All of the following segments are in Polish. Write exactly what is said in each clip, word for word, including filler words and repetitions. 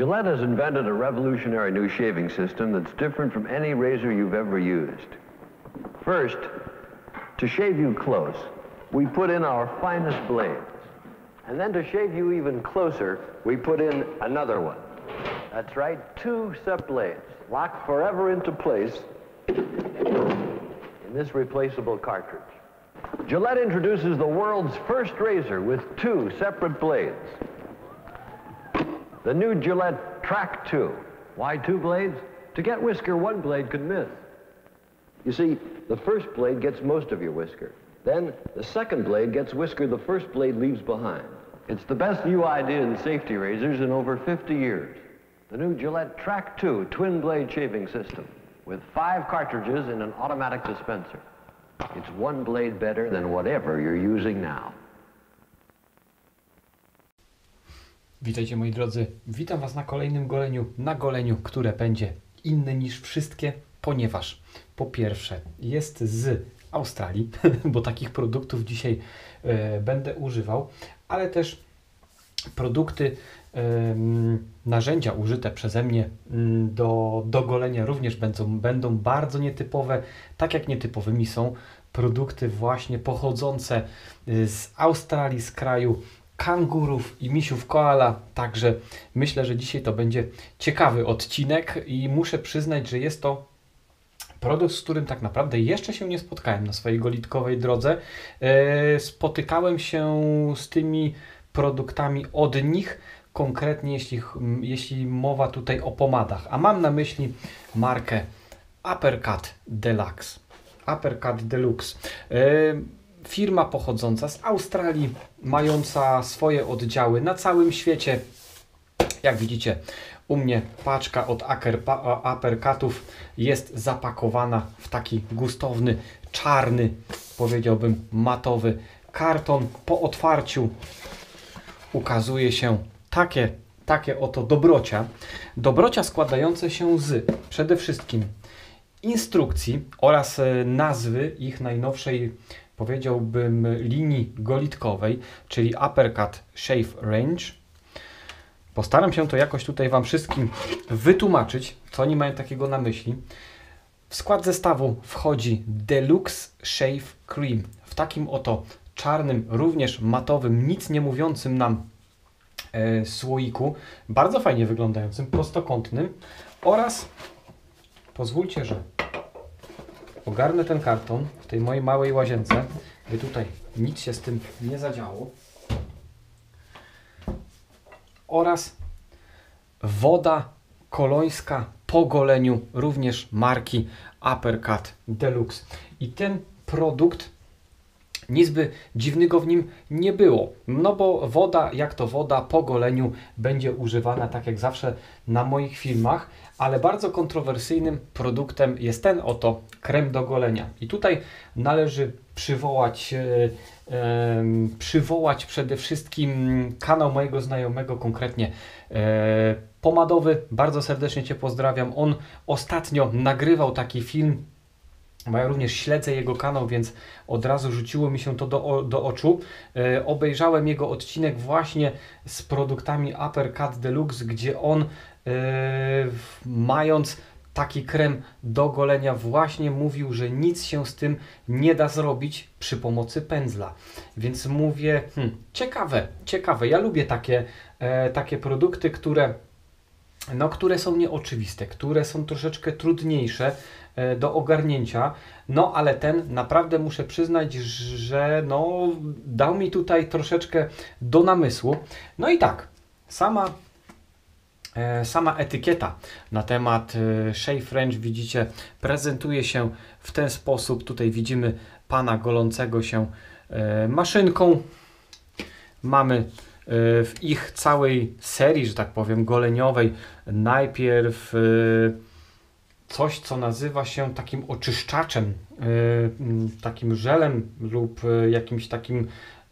Gillette has invented a revolutionary new shaving system that's different from any razor you've ever used. First, to shave you close, we put in our finest blades. And then to shave you even closer, we put in another one. That's right, two set blades, locked forever into place in this replaceable cartridge. Gillette introduces the world's first razor with two separate blades. The new Gillette Track two. Why two blades? To get whisker, one blade could miss. You see, the first blade gets most of your whisker. Then, the second blade gets whisker the first blade leaves behind. It's the best new idea in safety razors in over fifty years. The new Gillette Track two twin blade shaving system with five cartridges in an automatic dispenser. It's one blade better than whatever you're using now. Witajcie moi drodzy, witam Was na kolejnym goleniu, na goleniu, które będzie inne niż wszystkie, ponieważ po pierwsze jest z Australii, bo takich produktów dzisiaj e, będę używał, ale też produkty, e, narzędzia użyte przeze mnie m, do, do golenia również będą, będą bardzo nietypowe, tak jak nietypowymi są produkty właśnie pochodzące z Australii, z kraju kangurów i misiów koala, także myślę, że dzisiaj to będzie ciekawy odcinek i muszę przyznać, że jest to produkt, z którym tak naprawdę jeszcze się nie spotkałem na swojej golitkowej drodze. E, spotykałem się z tymi produktami od nich, konkretnie jeśli, jeśli mowa tutaj o pomadach, a mam na myśli markę Uppercut Deluxe. Uppercut Deluxe. E, Firma pochodząca z Australii, mająca swoje oddziały na całym świecie. Jak widzicie, u mnie paczka od Uppercutów jest zapakowana w taki gustowny, czarny, powiedziałbym matowy karton. Po otwarciu ukazuje się takie, takie oto dobrocia. Dobrocia składające się z przede wszystkim instrukcji oraz nazwy ich najnowszej, powiedziałbym, linii golitkowej, czyli Uppercut Shave Range. Postaram się to jakoś tutaj Wam wszystkim wytłumaczyć, co oni mają takiego na myśli. W skład zestawu wchodzi Deluxe Shave Cream w takim oto czarnym, również matowym, nic nie mówiącym nam e, słoiku, bardzo fajnie wyglądającym, prostokątnym oraz, pozwólcie, że ogarnę ten karton w tej mojej małej łazience, by tutaj nic się z tym nie zadziało. Oraz woda kolońska po goleniu, również marki Uppercut Deluxe. I ten produkt, nic by dziwnego w nim nie było, no bo woda, jak to woda, po goleniu będzie używana tak jak zawsze na moich filmach, ale bardzo kontrowersyjnym produktem jest ten oto krem do golenia. I tutaj należy przywołać, e, e, przywołać przede wszystkim kanał mojego znajomego, konkretnie e, Pomadowy. Bardzo serdecznie Cię pozdrawiam. On ostatnio nagrywał taki film, bo ja również śledzę jego kanał, więc od razu rzuciło mi się to do, do oczu. E, obejrzałem jego odcinek właśnie z produktami Uppercut Deluxe, gdzie on e, mając taki krem do golenia właśnie mówił, że nic się z tym nie da zrobić przy pomocy pędzla. Więc mówię, hmm, ciekawe, ciekawe. Ja lubię takie, e, takie produkty, które no, które są nieoczywiste, które są troszeczkę trudniejsze e, do ogarnięcia, no ale ten naprawdę muszę przyznać, że no, dał mi tutaj troszeczkę do namysłu. No i tak, sama, e, sama etykieta na temat e, Shave Range, widzicie, prezentuje się w ten sposób. Tutaj widzimy pana golącego się e, maszynką. Mamy w ich całej serii, że tak powiem, goleniowej najpierw coś, co nazywa się takim oczyszczaczem, takim żelem lub jakimś takim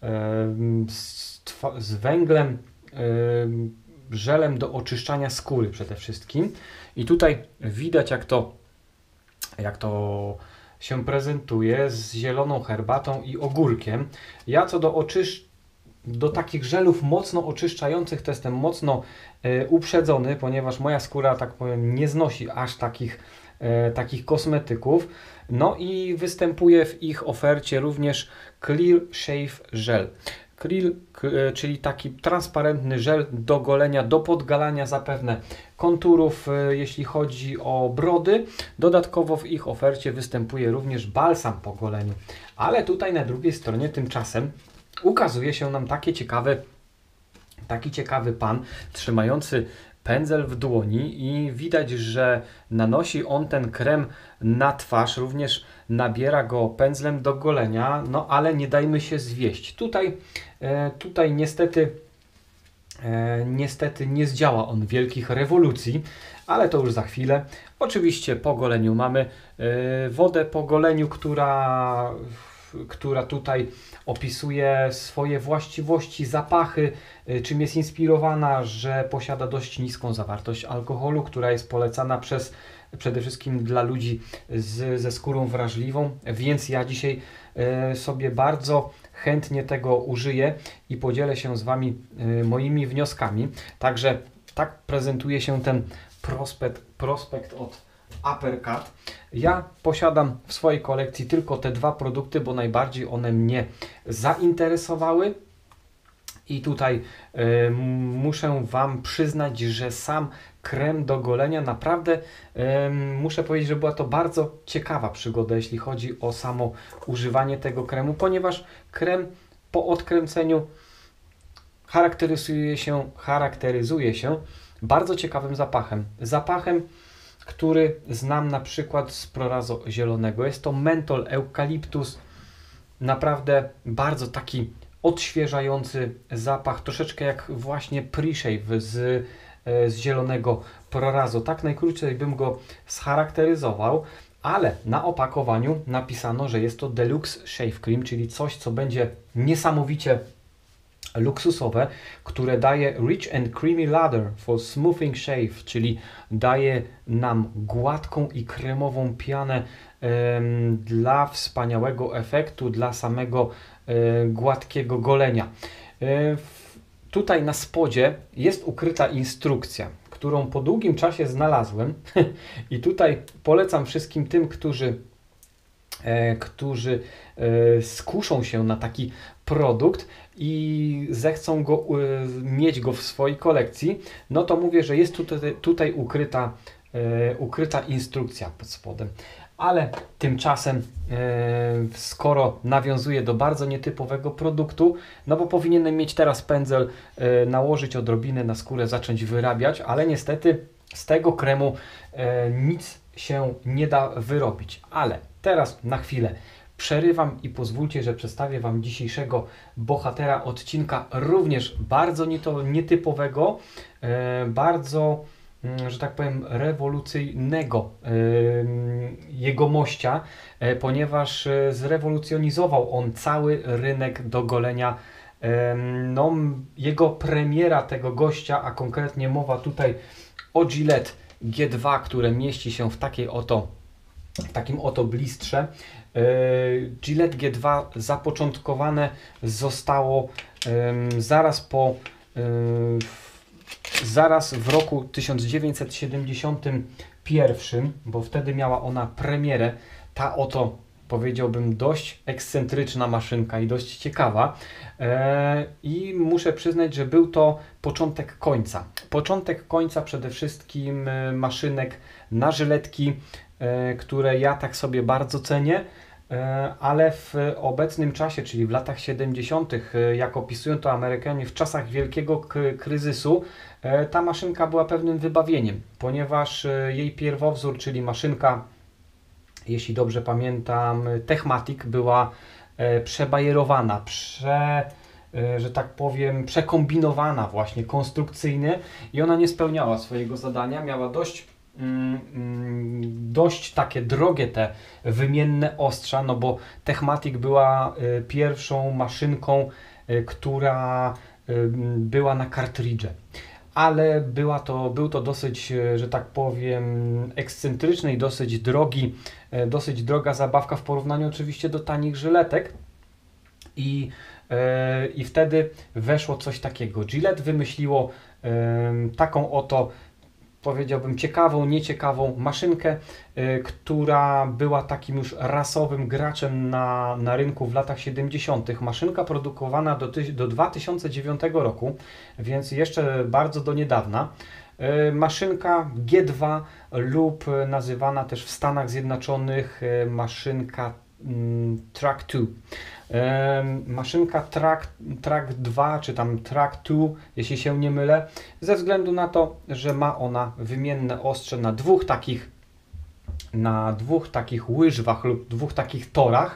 z węglem, żelem do oczyszczania skóry przede wszystkim. I tutaj widać, jak to, jak to się prezentuje z zieloną herbatą i ogórkiem. Ja co do oczyszczania do takich żelów mocno oczyszczających to jestem mocno e, uprzedzony, ponieważ moja skóra, tak powiem, nie znosi aż takich, e, takich kosmetyków. No i występuje w ich ofercie również Clear Shave Gel. Clear, e, czyli taki transparentny żel do golenia, do podgalania zapewne konturów, e, jeśli chodzi o brody. Dodatkowo w ich ofercie występuje również balsam po goleniu. Ale tutaj na drugiej stronie tymczasem ukazuje się nam takie ciekawe, taki ciekawy pan trzymający pędzel w dłoni i widać, że nanosi on ten krem na twarz, również nabiera go pędzlem do golenia, no ale nie dajmy się zwieść. Tutaj, e, tutaj niestety, e, niestety nie zdziała on wielkich rewolucji, ale to już za chwilę. Oczywiście po goleniu mamy e, wodę po goleniu, która która tutaj opisuje swoje właściwości, zapachy, czym jest inspirowana, że posiada dość niską zawartość alkoholu, która jest polecana przez przede wszystkim dla ludzi z, ze skórą wrażliwą, więc ja dzisiaj e, sobie bardzo chętnie tego użyję i podzielę się z Wami e, moimi wnioskami. Także tak prezentuje się ten prospekt, prospekt od Uppercut. Ja posiadam w swojej kolekcji tylko te dwa produkty, bo najbardziej one mnie zainteresowały i tutaj y, muszę Wam przyznać, że sam krem do golenia naprawdę y, muszę powiedzieć, że była to bardzo ciekawa przygoda, jeśli chodzi o samo używanie tego kremu, ponieważ krem po odkręceniu charakteryzuje się, charakteryzuje się bardzo ciekawym zapachem. Zapachem, który znam na przykład z Prorazo zielonego. Jest to mentol, eukaliptus, naprawdę bardzo taki odświeżający zapach, troszeczkę jak właśnie pre-shave z, z zielonego Prorazo. Tak najkrócej bym go scharakteryzował, ale na opakowaniu napisano, że jest to Deluxe Shave Cream, czyli coś, co będzie niesamowicie luksusowe, które daje Rich and Creamy Lather for Smoothing Shave, czyli daje nam gładką i kremową pianę em, dla wspaniałego efektu, dla samego e, gładkiego golenia. E, w, tutaj na spodzie jest ukryta instrukcja, którą po długim czasie znalazłem i tutaj polecam wszystkim tym, którzy E, którzy e, skuszą się na taki produkt i zechcą go, e, mieć go w swojej kolekcji, no to mówię, że jest tutaj, tutaj ukryta, e, ukryta instrukcja pod spodem. Ale tymczasem, e, skoro nawiązuje do bardzo nietypowego produktu, no bo powinienem mieć teraz pędzel, e, nałożyć odrobinę na skórę, zacząć wyrabiać, ale niestety z tego kremu e, nic się nie da wyrobić. Ale teraz na chwilę przerywam i pozwólcie, że przedstawię Wam dzisiejszego bohatera odcinka, również bardzo nietypowego, e, bardzo, że tak powiem, rewolucyjnego e, jegomościa, e, ponieważ e, zrewolucjonizował on cały rynek do golenia. E, no, jego premiera tego gościa, a konkretnie mowa tutaj o Gillette G dwa, które mieści się w takiej oto w takim oto blistrze. Gillette G dwa zapoczątkowane zostało zaraz po zaraz w roku tysiąc dziewięćset siedemdziesiątym pierwszym, bo wtedy miała ona premierę. Ta oto, powiedziałbym, dość ekscentryczna maszynka i dość ciekawa. I muszę przyznać, że był to początek końca. Początek końca przede wszystkim maszynek na żyletki, które ja tak sobie bardzo cenię, ale w obecnym czasie, czyli w latach siedemdziesiątych, jak opisują to Amerykanie, w czasach wielkiego kryzysu, ta maszynka była pewnym wybawieniem, ponieważ jej pierwowzór, czyli maszynka, jeśli dobrze pamiętam, Techmatic, była przebajerowana, prze, że tak powiem, przekombinowana właśnie konstrukcyjnie i ona nie spełniała swojego zadania, miała dość dość takie drogie te wymienne ostrza, no bo Techmatic była y, pierwszą maszynką, y, która y, była na kartridże, ale była to, był to dosyć, y, że tak powiem, ekscentryczny i dosyć drogi, y, dosyć droga zabawka w porównaniu oczywiście do tanich żyletek i i wtedy weszło coś takiego. Gillette wymyśliło taką oto, powiedziałbym, ciekawą, nieciekawą maszynkę, która była takim już rasowym graczem na, na rynku w latach siedemdziesiątych. Maszynka produkowana do, do dwa tysiące dziewiątego roku, więc jeszcze bardzo do niedawna. Maszynka G dwa lub nazywana też w Stanach Zjednoczonych maszynka Track dwa. Maszynka Track, Track dwa, czy tam Track dwa, jeśli się nie mylę, ze względu na to, że ma ona wymienne ostrze na dwóch takich, na dwóch takich łyżwach lub dwóch takich torach.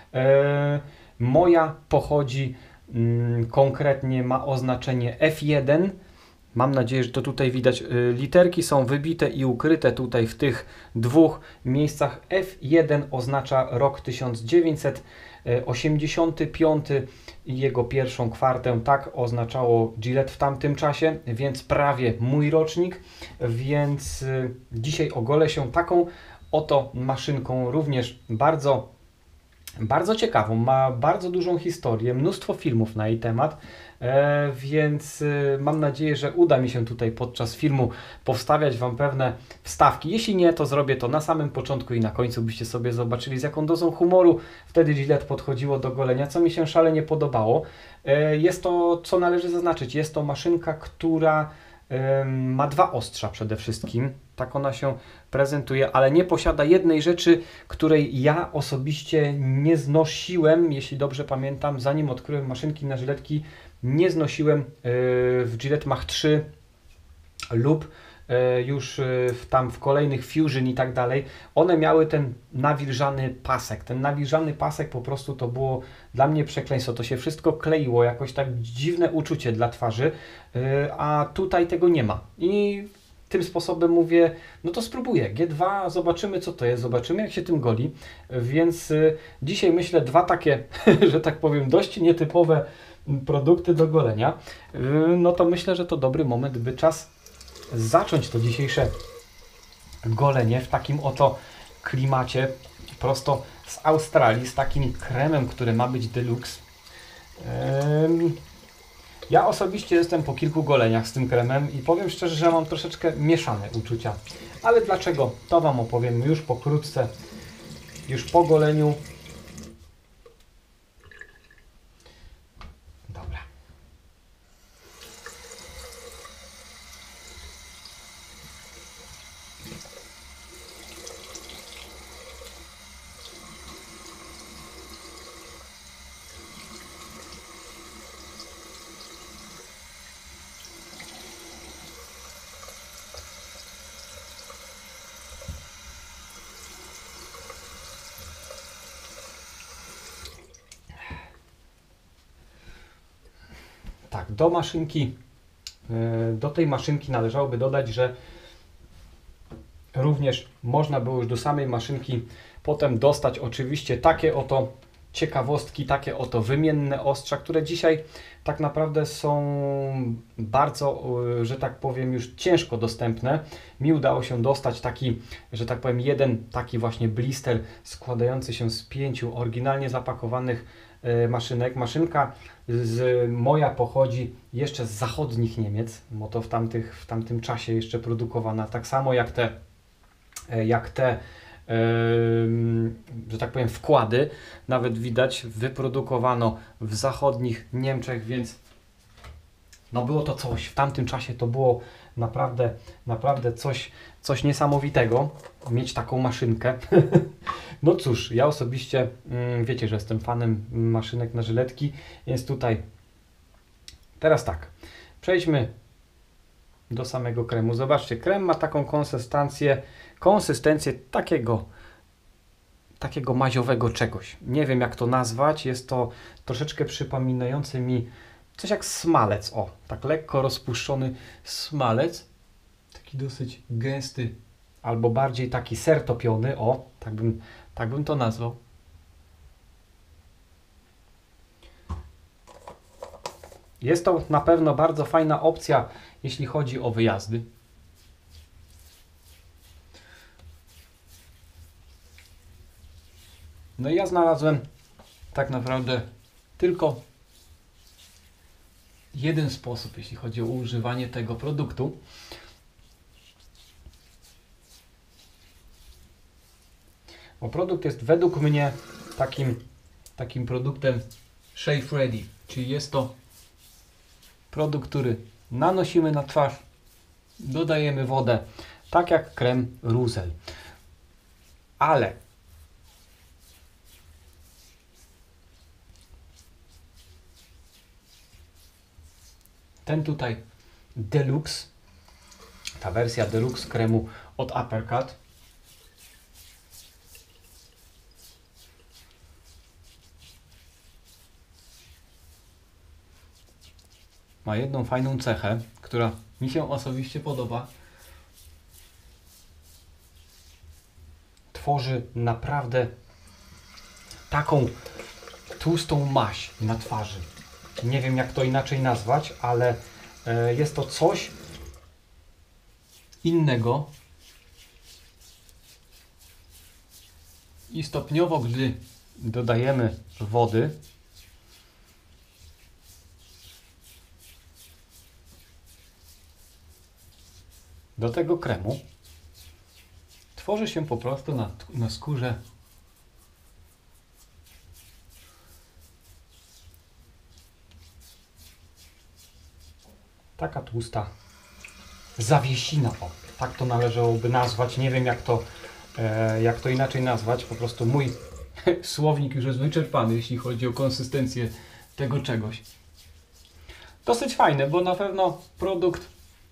Moja pochodzi, konkretnie ma oznaczenie F jeden. Mam nadzieję, że to tutaj widać. Literki są wybite i ukryte tutaj w tych dwóch miejscach. F jeden oznacza rok tysiąc dziewięćset osiemdziesiąty piąty i jego pierwszą kwartę. Tak oznaczało Gillette w tamtym czasie, więc prawie mój rocznik. Więc dzisiaj ogolę się taką oto maszynką, również bardzo, bardzo ciekawą. Ma bardzo dużą historię, mnóstwo filmów na jej temat. E, więc e, mam nadzieję, że uda mi się tutaj podczas filmu powstawiać Wam pewne wstawki. Jeśli nie, to zrobię to na samym początku i na końcu, byście sobie zobaczyli, z jaką dozą humoru wtedy Gillette podchodziło do golenia, co mi się szalenie podobało. E, jest to, co należy zaznaczyć, jest to maszynka, która e, ma dwa ostrza przede wszystkim. Tak ona się prezentuje, ale nie posiada jednej rzeczy, której ja osobiście nie znosiłem, jeśli dobrze pamiętam, zanim odkryłem maszynki na żyletki. Nie znosiłem w Gillette Mach trzy lub już w, tam w kolejnych Fusion i tak dalej. One miały ten nawilżany pasek. Ten nawilżany pasek po prostu to było dla mnie przekleństwo. To się wszystko kleiło, jakoś tak dziwne uczucie dla twarzy, a tutaj tego nie ma. I tym sposobem mówię, no to spróbuję. G dwa, zobaczymy co to jest, zobaczymy jak się tym goli. Więc dzisiaj myślę dwa takie, że tak powiem, dość nietypowe produkty do golenia, no to myślę, że to dobry moment, by czas zacząć to dzisiejsze golenie w takim oto klimacie, prosto z Australii, z takim kremem, który ma być deluxe. Ja osobiście jestem po kilku goleniach z tym kremem i powiem szczerze, że mam troszeczkę mieszane uczucia. Ale dlaczego? To Wam opowiem już pokrótce, już po goleniu. Tak, do maszynki, do tej maszynki należałoby dodać, że również można było już do samej maszynki potem dostać oczywiście takie oto ciekawostki, takie oto wymienne ostrza, które dzisiaj tak naprawdę są bardzo, że tak powiem, już ciężko dostępne. Mi udało się dostać taki, że tak powiem, jeden taki właśnie blister składający się z pięciu oryginalnie zapakowanych maszynek. Maszynka z, moja pochodzi jeszcze z zachodnich Niemiec, bo to w, tamtych, w tamtym czasie jeszcze produkowana, tak samo jak te, jak te Yy, że tak powiem wkłady, nawet widać, wyprodukowano w zachodnich Niemczech, więc no było to coś, w tamtym czasie to było naprawdę, naprawdę coś, coś niesamowitego, mieć taką maszynkę. No cóż, ja osobiście, yy, wiecie, że jestem fanem maszynek na żyletki, więc tutaj, teraz tak, przejdźmy do samego kremu. Zobaczcie, krem ma taką konsystencję, konsystencję takiego, takiego maziowego czegoś. Nie wiem jak to nazwać, jest to troszeczkę przypominający mi coś jak smalec, o, tak lekko rozpuszczony smalec, taki dosyć gęsty, albo bardziej taki ser topiony, o, tak bym, tak bym to nazwał. Jest to na pewno bardzo fajna opcja, jeśli chodzi o wyjazdy. No i ja znalazłem tak naprawdę tylko jeden sposób, jeśli chodzi o używanie tego produktu. Bo produkt jest według mnie takim, takim produktem shave ready, czyli jest to produkt, który nanosimy na twarz, dodajemy wodę, tak jak krem Rusel. Ale ten tutaj Deluxe, ta wersja Deluxe kremu od Uppercut, ma jedną fajną cechę, która mi się osobiście podoba. Tworzy naprawdę taką tłustą maść na twarzy. Nie wiem, jak to inaczej nazwać, ale e, jest to coś innego. I stopniowo, gdy dodajemy wody, do tego kremu, tworzy się po prostu na, na skórze taka tłusta zawiesina, o, tak to należałoby nazwać. Nie wiem, jak to, e, jak to inaczej nazwać. Po prostu mój słownik już jest wyczerpany, jeśli chodzi o konsystencję tego czegoś. Dosyć fajne, bo na pewno produkt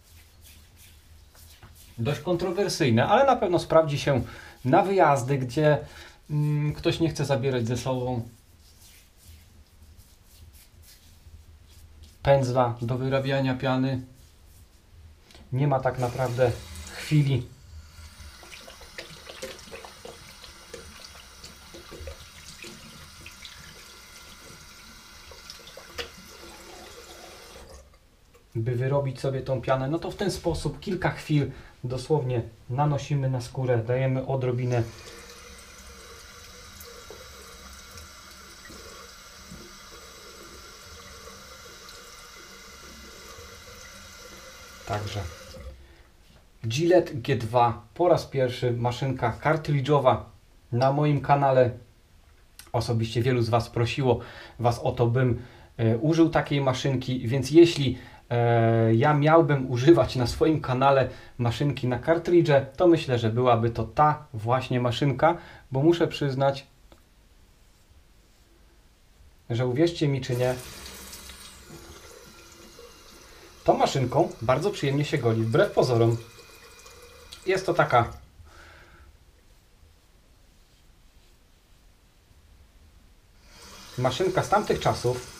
dość kontrowersyjny, ale na pewno sprawdzi się na wyjazdy, gdzie mm, ktoś nie chce zabierać ze sobą pędzla do wyrabiania piany. Nie ma tak naprawdę chwili, by wyrobić sobie tą pianę. No to w ten sposób kilka chwil dosłownie nanosimy na skórę, dajemy odrobinę także Gillette G dwa po raz pierwszy, maszynka kartridżowa na moim kanale. Osobiście wielu z Was prosiło Was o to, bym e, użył takiej maszynki, więc jeśli e, ja miałbym używać na swoim kanale maszynki na kartridże, to myślę, że byłaby to ta właśnie maszynka, bo muszę przyznać, że uwierzcie mi czy nie, tą maszynką bardzo przyjemnie się goli, wbrew pozorom. Jest to taka maszynka z tamtych czasów.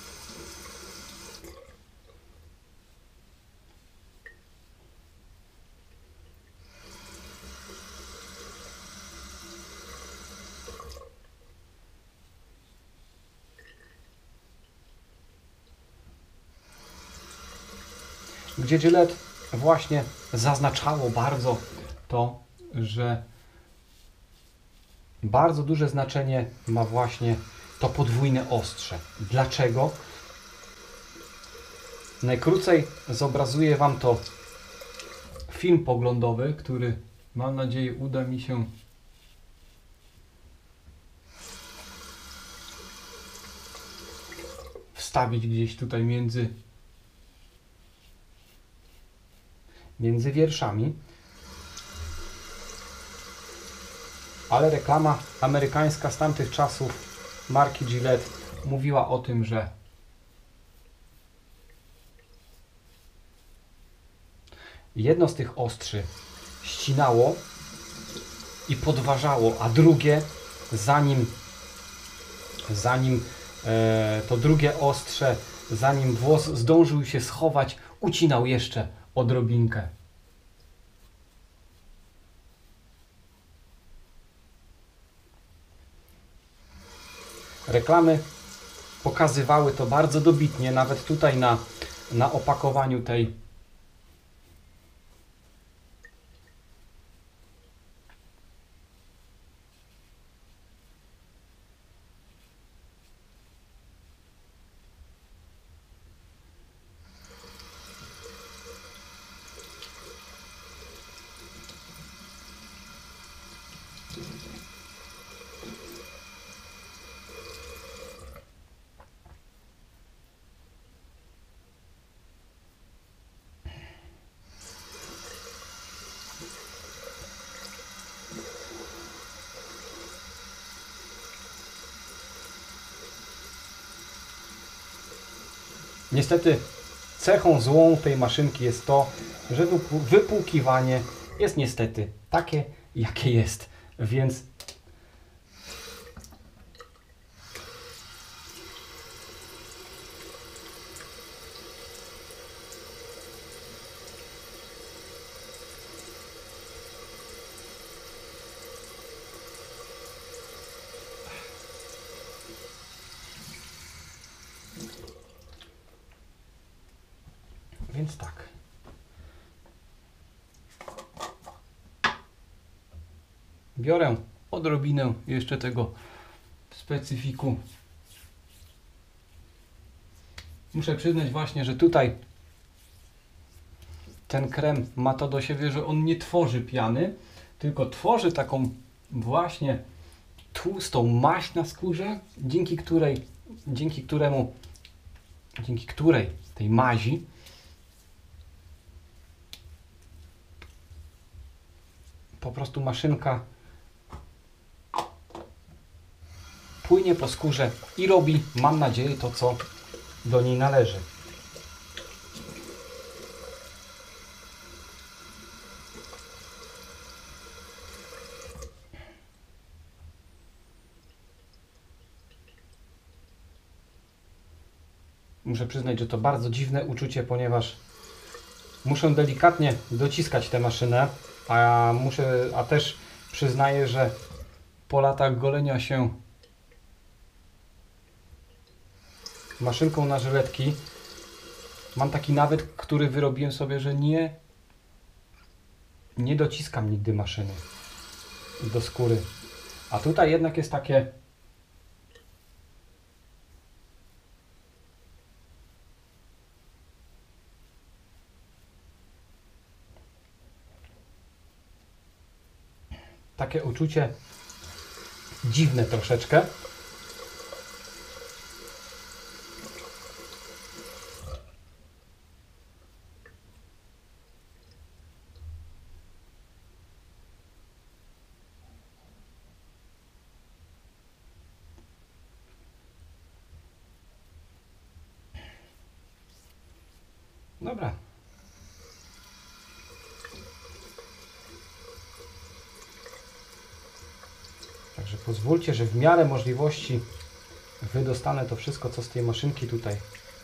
Gdzie Gillette właśnie zaznaczało bardzo to, że bardzo duże znaczenie ma właśnie to podwójne ostrze. Dlaczego? Najkrócej zobrazuję Wam to film poglądowy, który mam nadzieję uda mi się wstawić gdzieś tutaj między między wierszami. Ale reklama amerykańska z tamtych czasów marki Gillette mówiła o tym, że jedno z tych ostrzy ścinało i podważało, a drugie, zanim, zanim e, to drugie ostrze, zanim włos zdążył się schować, ucinał jeszcze odrobinkę. Reklamy pokazywały to bardzo dobitnie, nawet tutaj na, na opakowaniu tej Niestety cechą złą tej maszynki jest to, że wypłukiwanie jest niestety takie, jakie jest, więc Więc tak. Biorę odrobinę jeszcze tego specyfiku. Muszę przyznać właśnie, że tutaj ten krem ma to do siebie, że on nie tworzy piany, tylko tworzy taką właśnie tłustą maść na skórze, dzięki której, dzięki któremu, dzięki której tej mazi po prostu maszynka płynie po skórze i robi, mam nadzieję, to, co do niej należy. Muszę przyznać, że to bardzo dziwne uczucie, ponieważ muszę delikatnie dociskać tę maszynę, a muszę, a też przyznaję, że po latach golenia się maszynką na żyletki mam taki nawyk, który wyrobiłem sobie, że nie nie dociskam nigdy maszyny do skóry. A tutaj jednak jest takie takie uczucie dziwne troszeczkę. Dobra. Także pozwólcie, że w miarę możliwości wydostanę to wszystko, co z tej maszynki tutaj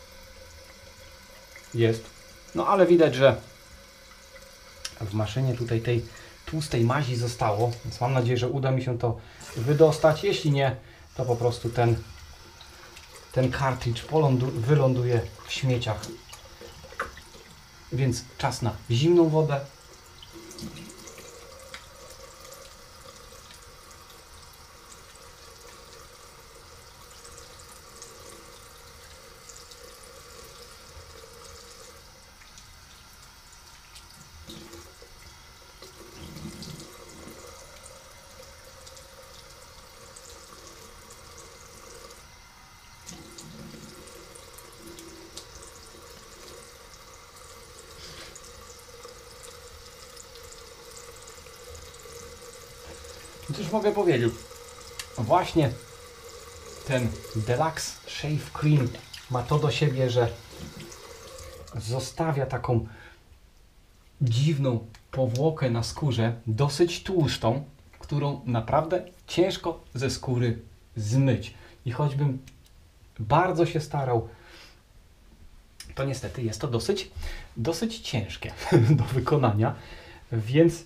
jest. No ale widać, że w maszynie tutaj tej tłustej mazi zostało, więc mam nadzieję, że uda mi się to wydostać. Jeśli nie, to po prostu ten, ten kartridż wyląduje w śmieciach. Więc czas na zimną wodę. Cóż mogę powiedzieć? Właśnie ten Deluxe Shave Cream ma to do siebie, że zostawia taką dziwną powłokę na skórze, dosyć tłustą, którą naprawdę ciężko ze skóry zmyć. I choćbym bardzo się starał, to niestety jest to dosyć, dosyć ciężkie do wykonania, więc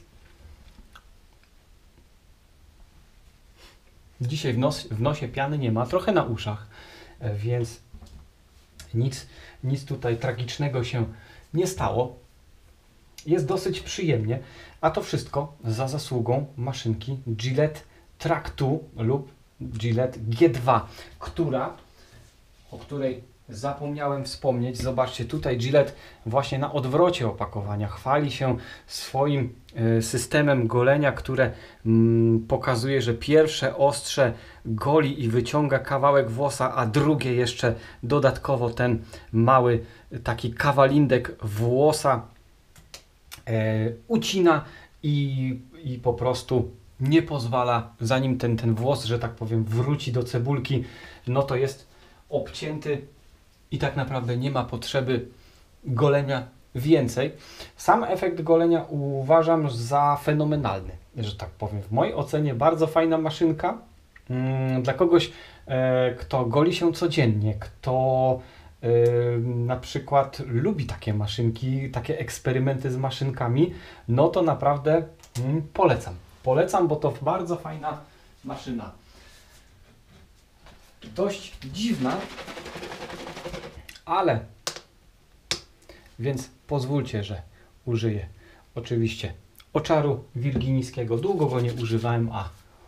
dzisiaj w, nos, w nosie piany nie ma, trochę na uszach, więc nic, nic tutaj tragicznego się nie stało. Jest dosyć przyjemnie, a to wszystko za zasługą maszynki Gillette Track dwa lub Gillette G dwa, która, o której zapomniałem wspomnieć. Zobaczcie, tutaj Gillette właśnie na odwrocie opakowania chwali się swoim y, systemem golenia, które mm, pokazuje, że pierwsze ostrze goli i wyciąga kawałek włosa, a drugie jeszcze dodatkowo ten mały taki kawalindek włosa e, ucina i, i po prostu nie pozwala, zanim ten, ten włos, że tak powiem, wróci do cebulki, no to jest obcięty i tak naprawdę nie ma potrzeby golenia więcej. Sam efekt golenia uważam za fenomenalny, że tak powiem. W mojej ocenie bardzo fajna maszynka. Hmm, dla kogoś, e, kto goli się codziennie, kto e, na przykład lubi takie maszynki, takie eksperymenty z maszynkami, no to naprawdę hmm, polecam. Polecam, bo to bardzo fajna maszyna. Dość dziwna, ale więc pozwólcie, że użyję oczywiście oczaru wirginijskiego. Długo go nie używałem, a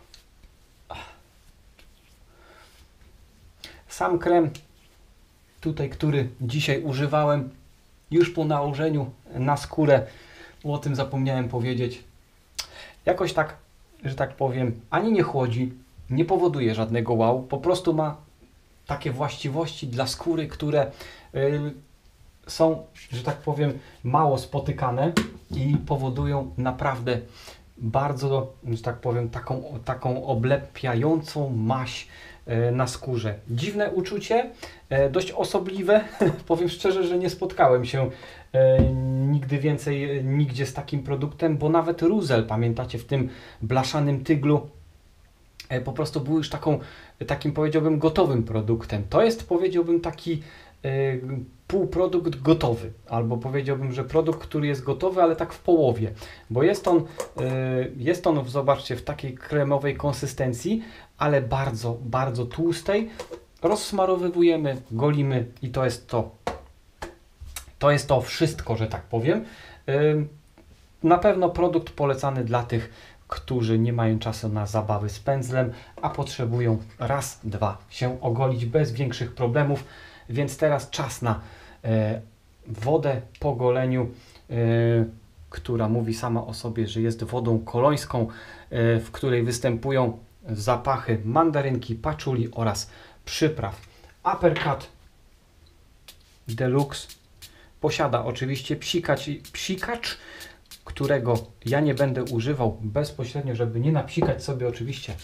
sam krem tutaj, który dzisiaj używałem już po nałożeniu na skórę, bo o tym zapomniałem powiedzieć, jakoś tak, że tak powiem, ani nie chłodzi, nie powoduje żadnego wow, po prostu ma takie właściwości dla skóry, które yy, są, że tak powiem, mało spotykane i powodują naprawdę bardzo, że tak powiem, taką, taką oblepiającą maź yy, na skórze. Dziwne uczucie, yy, dość osobliwe. Powiem szczerze, że nie spotkałem się yy, nigdy więcej, yy, nigdzie z takim produktem, bo nawet Ruzel, pamiętacie, w tym blaszanym tyglu, po prostu był już taką, takim, powiedziałbym, gotowym produktem. To jest, powiedziałbym, taki y, półprodukt gotowy, albo powiedziałbym, że produkt, który jest gotowy, ale tak w połowie, bo jest on, y, jest on, zobaczcie, w takiej kremowej konsystencji, ale bardzo, bardzo tłustej. Rozsmarowywujemy, golimy i to jest to. To jest to wszystko, że tak powiem. Y, na pewno produkt polecany dla tych, którzy nie mają czasu na zabawy z pędzlem, a potrzebują raz, dwa się ogolić bez większych problemów. Więc teraz czas na e, wodę po goleniu, e, która mówi sama o sobie, że jest wodą kolońską, e, w której występują zapachy mandarynki, paczuli oraz przypraw. Uppercut Deluxe posiada oczywiście psikacz, psikacz, którego ja nie będę używał bezpośrednio, żeby nie napsikać sobie oczywiście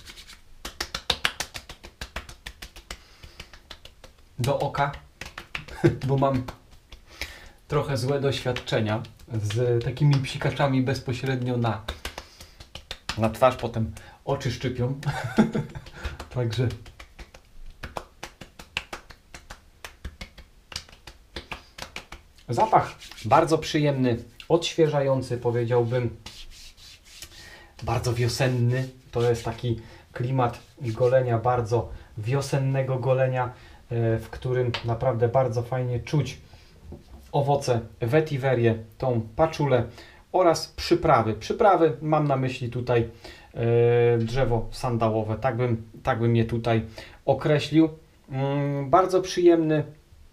do oka, bo mam trochę złe doświadczenia z takimi psikaczami bezpośrednio na, na twarz, potem oczy szczypią. Także zapach bardzo przyjemny, odświeżający, powiedziałbym, bardzo wiosenny. To jest taki klimat golenia, bardzo wiosennego golenia, w którym naprawdę bardzo fajnie czuć owoce vetiverie, tą paczulę oraz przyprawy. Przyprawy mam na myśli tutaj drzewo sandałowe, tak bym, tak bym je tutaj określił. Bardzo przyjemny,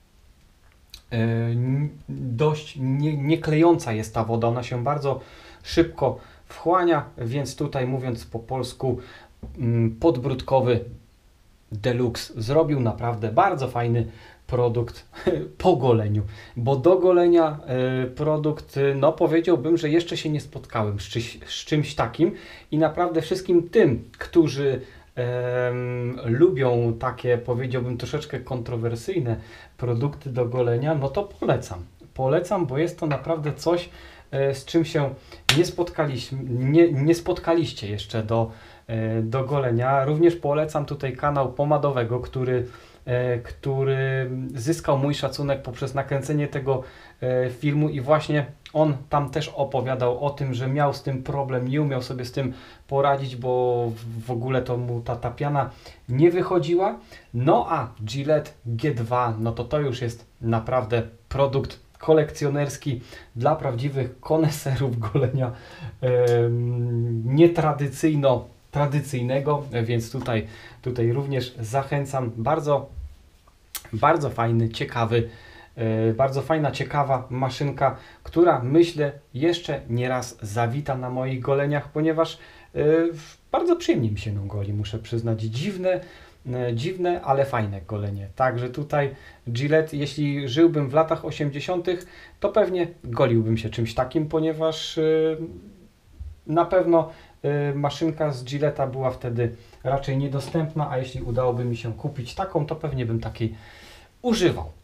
dość nie, nie klejąca jest ta woda, ona się bardzo szybko wchłania, więc tutaj, mówiąc po polsku, podbródkowy Deluxe zrobił naprawdę bardzo fajny produkt po goleniu, bo do golenia produkt, no powiedziałbym, że jeszcze się nie spotkałem z, czy, z czymś takim i naprawdę wszystkim tym, którzy Um, lubią takie, powiedziałbym, troszeczkę kontrowersyjne produkty do golenia, no to polecam. Polecam, bo jest to naprawdę coś, e, z czym się nie spotkaliśmy, nie, nie spotkaliście jeszcze do, e, do golenia. Również polecam tutaj kanał Pomadowego, który, e, który zyskał mój szacunek poprzez nakręcenie tego e, filmu i właśnie on tam też opowiadał o tym, że miał z tym problem, nie umiał sobie z tym poradzić, bo w ogóle to mu ta, ta piana nie wychodziła. No a Gillette G dwa, no to to już jest naprawdę produkt kolekcjonerski dla prawdziwych koneserów golenia yy, nietradycyjno tradycyjnego, więc tutaj, tutaj również zachęcam. Bardzo, bardzo fajny, ciekawy, bardzo fajna, ciekawa maszynka, która, myślę, jeszcze nie raz zawita na moich goleniach, ponieważ bardzo przyjemnie mi się nią goli, muszę przyznać. Dziwne, dziwne, ale fajne golenie. Także tutaj Gillette, jeśli żyłbym w latach osiemdziesiątych, to pewnie goliłbym się czymś takim, ponieważ na pewno maszynka z Gilletta była wtedy raczej niedostępna, a jeśli udałoby mi się kupić taką, to pewnie bym takiej używał.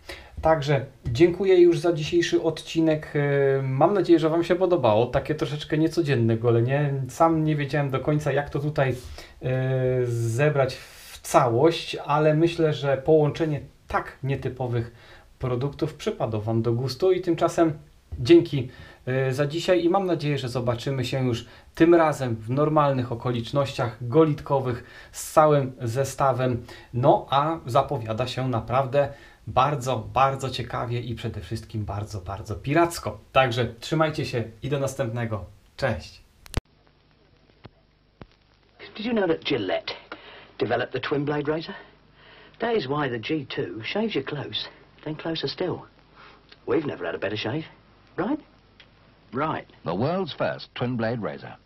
Także dziękuję już za dzisiejszy odcinek. Mam nadzieję, że Wam się podobało. Takie troszeczkę niecodzienne golenie. Sam nie wiedziałem do końca, jak to tutaj zebrać w całość, ale myślę, że połączenie tak nietypowych produktów przypadło Wam do gustu i tymczasem dzięki za dzisiaj i mam nadzieję, że zobaczymy się już tym razem w normalnych okolicznościach golitkowych z całym zestawem. No a zapowiada się naprawdę bardzo, bardzo ciekawie i przede wszystkim bardzo, bardzo piracko. Także trzymajcie się i do następnego. Cześć! Did you know that Gillette developed the twin blade razor? That is why the G two shaves you close, then closer still. We've never had a better shave, right? Right. The world's first twin blade razor.